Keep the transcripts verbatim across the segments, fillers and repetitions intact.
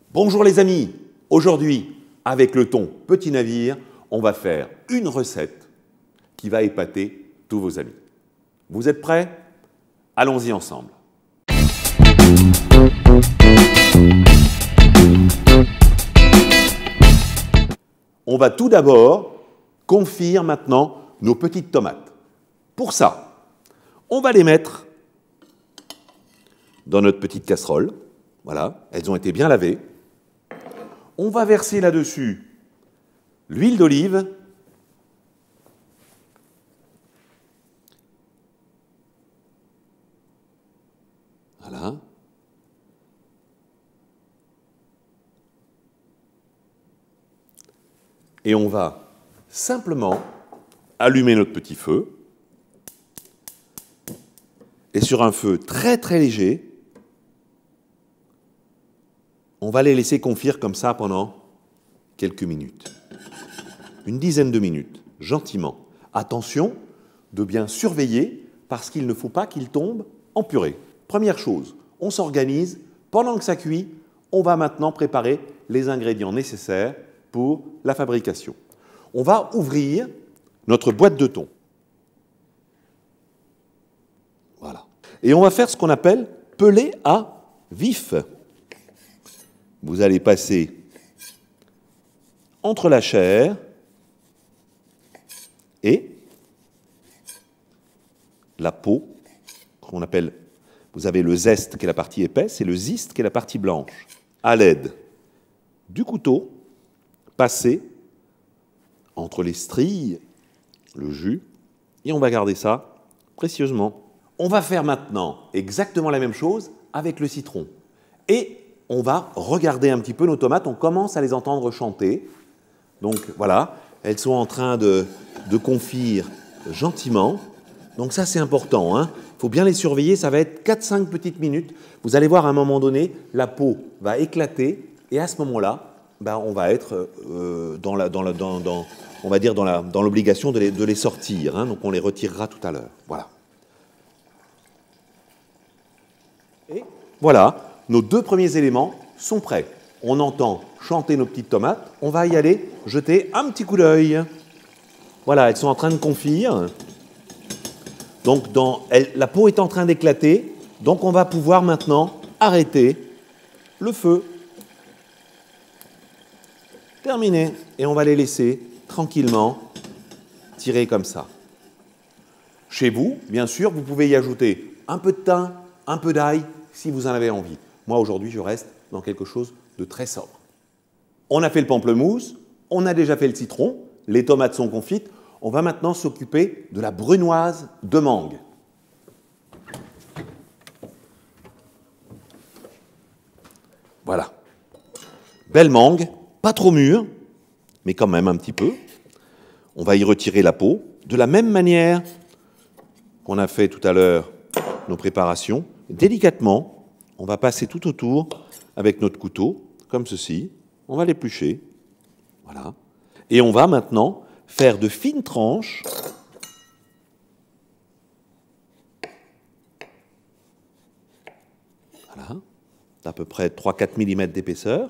Bonjour les amis, aujourd'hui, avec le thon Petit Navire, on va faire une recette qui va épater tous vos amis. Vous êtes prêts? Allons-y ensemble. On va tout d'abord confire maintenant nos petites tomates. Pour ça, on va les mettre dans notre petite casserole. Voilà, elles ont été bien lavées. On va verser là-dessus l'huile d'olive. Voilà. Et on va simplement allumer notre petit feu. Et sur un feu très très léger, on va les laisser confire comme ça pendant quelques minutes. Une dizaine de minutes, gentiment. Attention de bien surveiller parce qu'il ne faut pas qu'ils tombent en purée. Première chose, on s'organise. Pendant que ça cuit, on va maintenant préparer les ingrédients nécessaires pour la fabrication. On va ouvrir notre boîte de thon. Voilà. Et on va faire ce qu'on appelle peler à vif. Vous allez passer entre la chair et la peau, qu'on appelle, vous avez le zeste qui est la partie épaisse et le ziste qui est la partie blanche. À l'aide du couteau, passer entre les stries, le jus, et on va garder ça précieusement. On va faire maintenant exactement la même chose avec le citron. Et on va regarder un petit peu nos tomates, on commence à les entendre chanter. Donc voilà, elles sont en train de, de confire gentiment. Donc ça c'est important, hein. Il faut bien les surveiller, ça va être quatre cinq petites minutes. Vous allez voir à un moment donné, la peau va éclater et à ce moment-là, ben, on va être euh, dans la, dans la, dans, dans, on va dire dans la, dans l'obligation de les, de les sortir, hein. Donc on les retirera tout à l'heure. Voilà. Et voilà. Nos deux premiers éléments sont prêts. On entend chanter nos petites tomates. On va y aller jeter un petit coup d'œil. Voilà, elles sont en train de confire. Donc, dans, elle, la peau est en train d'éclater. Donc, on va pouvoir maintenant arrêter le feu. Terminé. Et on va les laisser tranquillement tirer comme ça. Chez vous, bien sûr, vous pouvez y ajouter un peu de thym, un peu d'ail, si vous en avez envie. Moi, aujourd'hui, je reste dans quelque chose de très sobre. On a fait le pamplemousse, on a déjà fait le citron, les tomates sont confites. On va maintenant s'occuper de la brunoise de mangue. Voilà. Belle mangue, pas trop mûre, mais quand même un petit peu. On va y retirer la peau. De la même manière qu'on a fait tout à l'heure nos préparations, délicatement, on va passer tout autour avec notre couteau, comme ceci. On va l'éplucher. Voilà. Et on va maintenant faire de fines tranches. Voilà. D'à peu près trois à quatre millimètres d'épaisseur.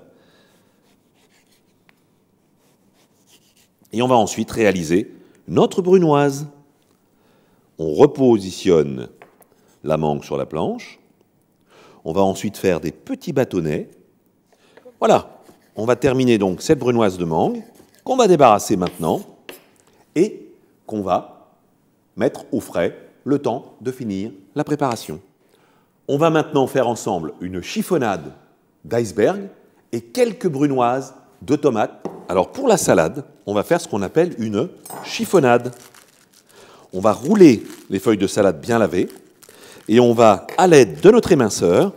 Et on va ensuite réaliser notre brunoise. On repositionne la mangue sur la planche. On va ensuite faire des petits bâtonnets. Voilà, on va terminer donc cette brunoise de mangue qu'on va débarrasser maintenant et qu'on va mettre au frais le temps de finir la préparation. On va maintenant faire ensemble une chiffonnade d'iceberg et quelques brunoises de tomates. Alors pour la salade, on va faire ce qu'on appelle une chiffonnade. On va rouler les feuilles de salade bien lavées. Et on va, à l'aide de notre éminceur,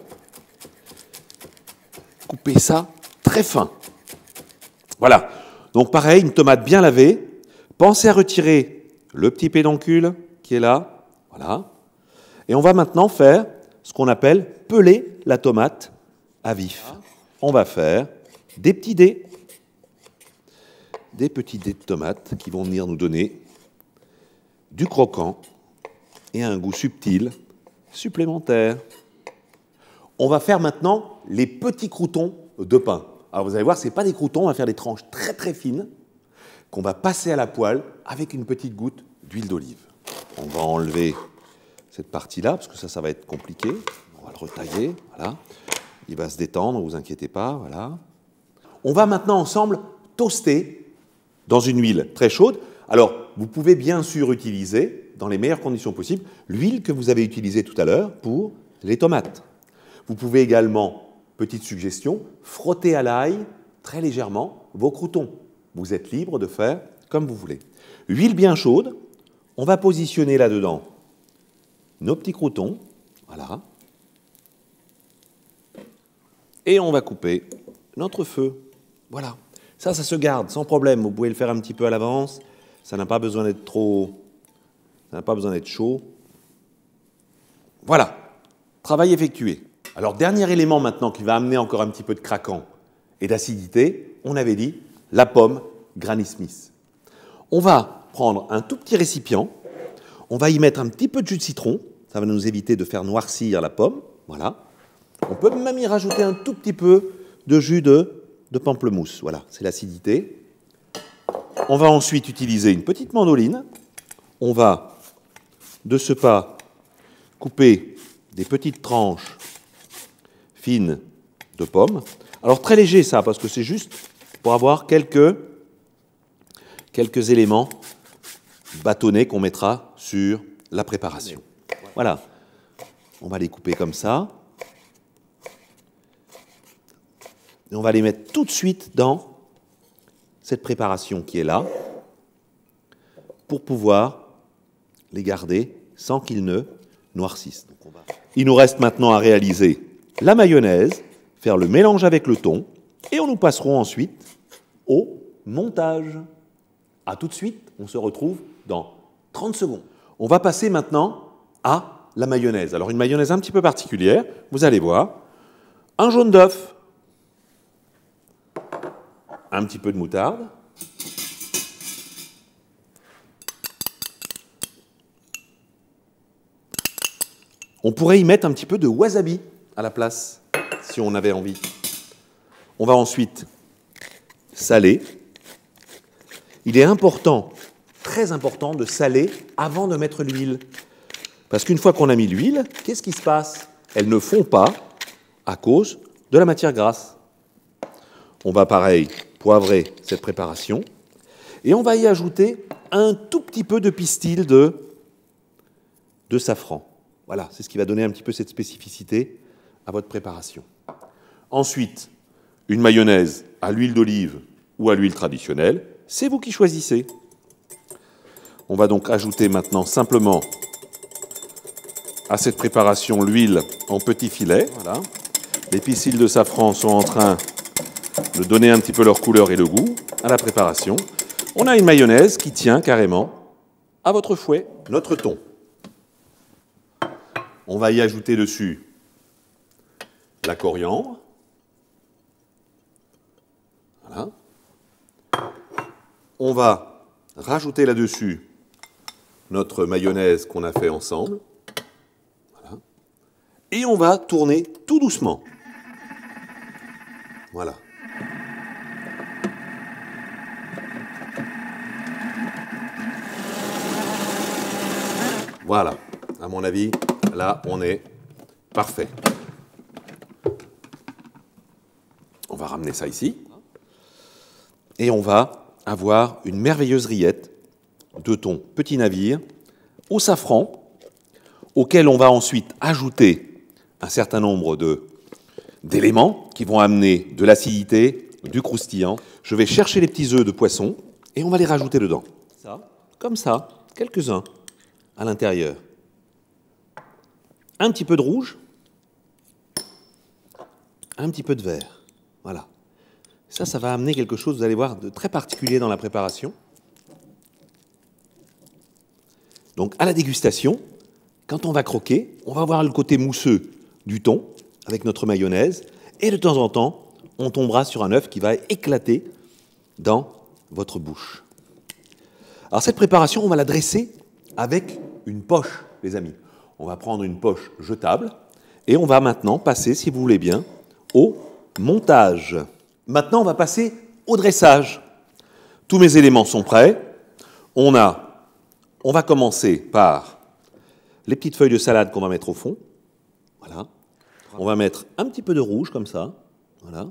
couper ça très fin. Voilà. Donc pareil, une tomate bien lavée. Pensez à retirer le petit pédoncule qui est là. Voilà. Et on va maintenant faire ce qu'on appelle peler la tomate à vif. On va faire des petits dés. Des petits dés de tomates qui vont venir nous donner du croquant et un goût subtil supplémentaire. On va faire maintenant les petits croûtons de pain. Alors vous allez voir, ce n'est pas des croûtons, on va faire des tranches très très fines qu'on va passer à la poêle avec une petite goutte d'huile d'olive. On va enlever cette partie-là, parce que ça, ça va être compliqué. On va le retailler, voilà. Il va se détendre, ne vous inquiétez pas, voilà. On va maintenant ensemble toaster dans une huile très chaude. Alors, vous pouvez bien sûr utiliser, dans les meilleures conditions possibles, l'huile que vous avez utilisée tout à l'heure pour les tomates. Vous pouvez également, petite suggestion, frotter à l'ail très légèrement vos croûtons. Vous êtes libre de faire comme vous voulez. Huile bien chaude, on va positionner là-dedans nos petits croûtons, voilà. Et on va couper notre feu. Voilà. Ça, ça se garde sans problème. Vous pouvez le faire un petit peu à l'avance. Ça n'a pas besoin d'être trop... Ça n'a pas besoin d'être chaud. Voilà. Travail effectué. Alors, dernier élément maintenant qui va amener encore un petit peu de craquant et d'acidité, on avait dit la pomme Granny Smith. On va prendre un tout petit récipient. On va y mettre un petit peu de jus de citron. Ça va nous éviter de faire noircir la pomme. Voilà. On peut même y rajouter un tout petit peu de jus de, de pamplemousse. Voilà, c'est l'acidité. On va ensuite utiliser une petite mandoline. On va, de ce pas, couper des petites tranches fines de pommes. Alors très léger ça, parce que c'est juste pour avoir quelques, quelques éléments bâtonnets qu'on mettra sur la préparation. Voilà, on va les couper comme ça. Et on va les mettre tout de suite dans cette préparation qui est là, pour pouvoir les garder sans qu'ils ne noircissent. Donc on va... Il nous reste maintenant à réaliser la mayonnaise, faire le mélange avec le thon, et on nous passerons ensuite au montage. A tout de suite, on se retrouve dans trente secondes. On va passer maintenant à la mayonnaise. Alors une mayonnaise un petit peu particulière, vous allez voir. Un jaune d'œuf, un petit peu de moutarde, on pourrait y mettre un petit peu de wasabi à la place, si on avait envie. On va ensuite saler. Il est important, très important, de saler avant de mettre l'huile. Parce qu'une fois qu'on a mis l'huile, qu'est-ce qui se passe? Elle ne fond pas à cause de la matière grasse. On va, pareil, poivrer cette préparation. Et on va y ajouter un tout petit peu de pistil de, de safran. Voilà, c'est ce qui va donner un petit peu cette spécificité à votre préparation. Ensuite, une mayonnaise à l'huile d'olive ou à l'huile traditionnelle, c'est vous qui choisissez. On va donc ajouter maintenant simplement à cette préparation l'huile en petits filets. Voilà. Les pistils de safran sont en train de donner un petit peu leur couleur et le goût à la préparation. On a une mayonnaise qui tient carrément à votre fouet. Notre thon. On va y ajouter dessus la coriandre. Voilà. On va rajouter là-dessus notre mayonnaise qu'on a fait ensemble. Voilà. Et on va tourner tout doucement. Voilà. Voilà. À mon avis, là, on est parfait. On va ramener ça ici. Et on va avoir une merveilleuse rillette de thon petit navire au safran, auquel on va ensuite ajouter un certain nombre de, d'éléments qui vont amener de l'acidité, du croustillant. Je vais chercher les petits œufs de poisson et on va les rajouter dedans. Ça, comme ça, quelques-uns à l'intérieur. Un petit peu de rouge, un petit peu de vert. Voilà. Ça, ça va amener quelque chose, vous allez voir, de très particulier dans la préparation. Donc, à la dégustation, quand on va croquer, on va voir le côté mousseux du thon avec notre mayonnaise. Et de temps en temps, on tombera sur un œuf qui va éclater dans votre bouche. Alors, cette préparation, on va la dresser avec une poche, les amis. On va prendre une poche jetable et on va maintenant passer, si vous voulez bien, au montage. Maintenant, on va passer au dressage. Tous mes éléments sont prêts. On, a, on va commencer par les petites feuilles de salade qu'on va mettre au fond. Voilà. On va mettre un petit peu de rouge, comme ça. Voilà.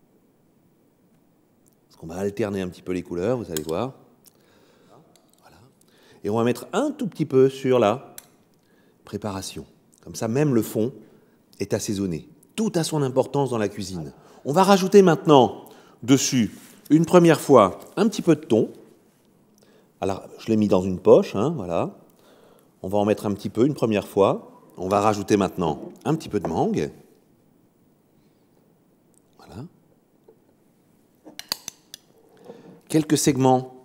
Parce qu'on va alterner un petit peu les couleurs, vous allez voir. Voilà. Et on va mettre un tout petit peu sur la préparation. Comme ça, même le fond est assaisonné. Tout a son importance dans la cuisine. On va rajouter maintenant dessus, une première fois, un petit peu de thon. Alors, je l'ai mis dans une poche, hein, voilà. On va en mettre un petit peu une première fois. On va rajouter maintenant un petit peu de mangue. Voilà. Quelques segments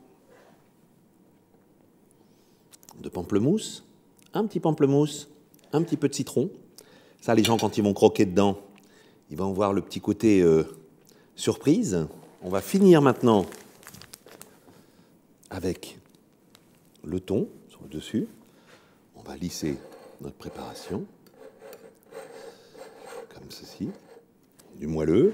de pamplemousse. Un petit pamplemousse, un petit peu de citron. Ça, les gens, quand ils vont croquer dedans, ils vont voir le petit côté euh, surprise. On va finir maintenant avec le thon sur le dessus. On va lisser notre préparation, comme ceci, du moelleux.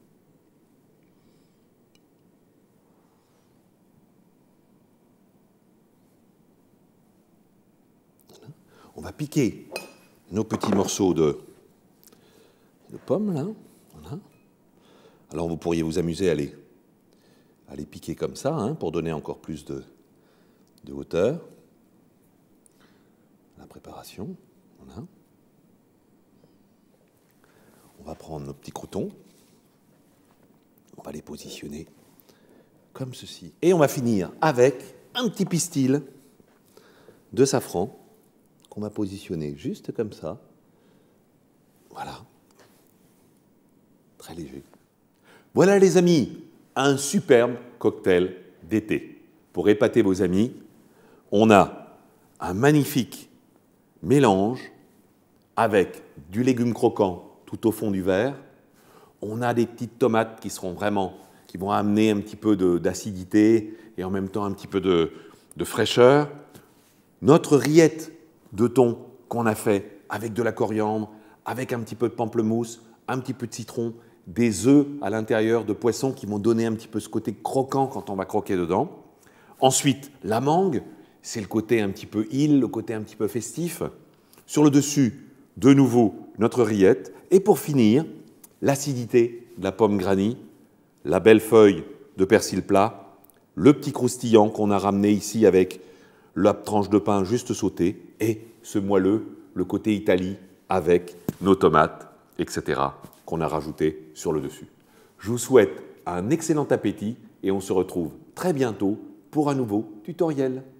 Voilà. On va piquer nos petits morceaux de, de pommes, là. Voilà. Alors vous pourriez vous amuser à les, à les piquer comme ça, hein, pour donner encore plus de, de hauteur. La préparation, voilà. On va prendre nos petits croûtons, on va les positionner comme ceci. Et on va finir avec un petit pistil de safran qu'on va positionner juste comme ça. Voilà. Très léger. Voilà les amis, un superbe cocktail d'été. Pour épater vos amis, on a un magnifique mélange avec du légume croquant tout au fond du verre. On a des petites tomates qui seront vraiment, qui vont amener un petit peu d'acidité et en même temps un petit peu de, de fraîcheur. Notre rillette de thon qu'on a fait avec de la coriandre, avec un petit peu de pamplemousse, un petit peu de citron, des œufs à l'intérieur de poisson qui vont donner un petit peu ce côté croquant quand on va croquer dedans. Ensuite, la mangue, c'est le côté un petit peu île, le côté un petit peu festif. Sur le dessus, de nouveau, notre rillette. Et pour finir, l'acidité de la pomme granny, la belle feuille de persil plat, le petit croustillant qu'on a ramené ici avec la tranche de pain juste sautée et ce moelleux, le côté Italie avec nos tomates, et cetera qu'on a rajouté sur le dessus. Je vous souhaite un excellent appétit et on se retrouve très bientôt pour un nouveau tutoriel.